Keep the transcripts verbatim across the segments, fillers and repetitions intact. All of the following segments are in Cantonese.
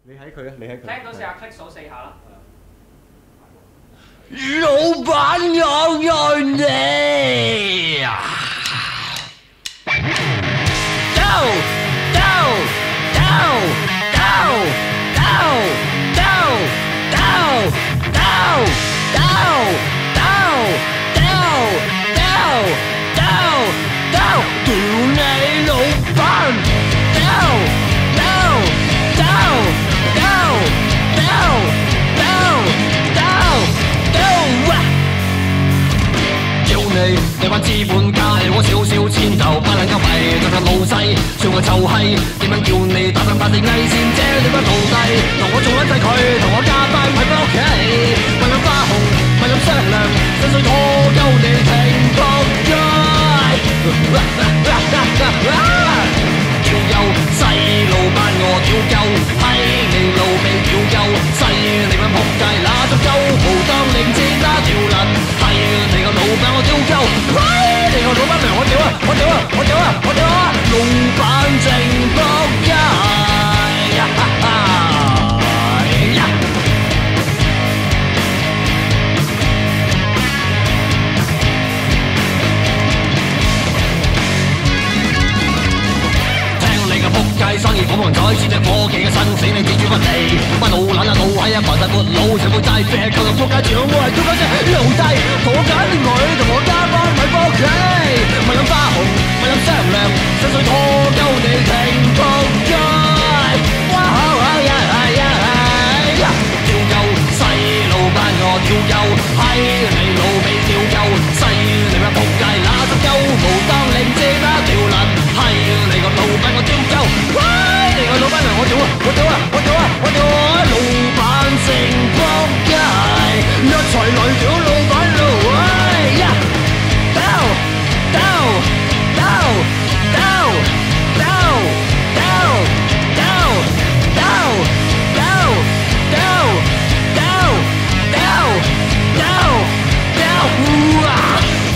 你喺佢啊，你喺佢。 聽到試下 click 數四下啦。 老闆我愛你。Go go go go go go go go go go go go go， 屌你老闆 ！Go go go go go go go go。叫你你班資本家係我少少錢就不能夠為得個老細，算我臭閪，點樣叫你打上八隻偽善者？你班奴隸同我做撚晒佢，同我加班咪返屋企，咪諗花紅，咪諗商量，純粹我夠你停仆街。屌鳩細路班我屌鳩，閪你老味屌鳩，細你班仆街乸足鳩，無當令箭打條撚，係你個老闆我屌鳩，閪你個老闆娘我屌啊我屌啊我屌啊我屌啊，老闆正仆街。生意火旺仔，先隻科技嘅生死你自主不理，班老撚啊老閪啊扮晒闊佬，全部齋啡，扣入撲街獎，我係屌鳩隻奴隸，同我揀啲女，同我加班咪返屋企，咪諗花紅，咪諗商量，純粹拖鳩你停仆街。哇呀呀呀呀！屌鳩細路班我屌鳩，閪你老味屌鳩，細你班仆街乸濕鳩，無當令借打條撚，閪你個老闆我屌鳩。你個老闆娘我屌啊！我屌啊！我屌啊！我屌啊！老闆正仆街，一齊嚟屌老闆佬！哎呀！鬥鬥鬥鬥鬥鬥鬥鬥鬥鬥鬥鬥鬥鬥啊！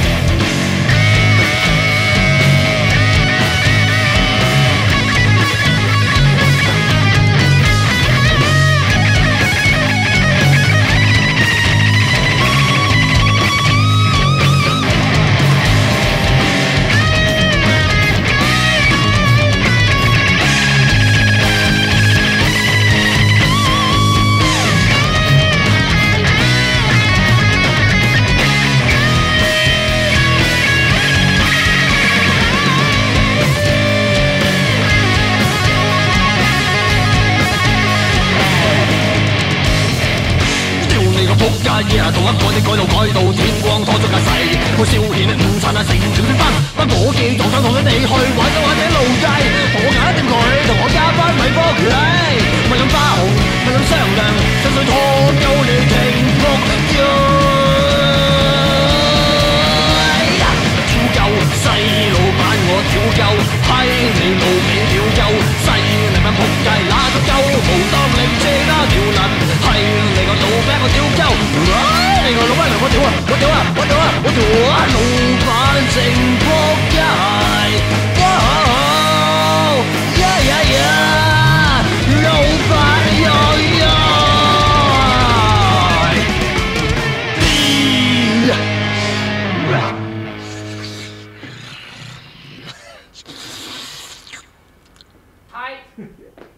同一個你改道改到天光拖足架勢，好消遣午餐啊成條段班，班伙計撞上同你哋去玩咗玩啲路街，同我揀掂佢，同我加班咪返屋企，咪諗花紅，咪諗商量，純粹拖鳩你停仆街。屌鳩細老闆我屌鳩，閪你老味屌鳩，細你班仆街乸足鳩，無當令借打條撚，係你個老餅我屌鳩。你個老闆娘我屌啊！我屌啊！我屌啊！我屌啊！老闆正仆街，哇呀呀呀！老闆呀呀！ 係。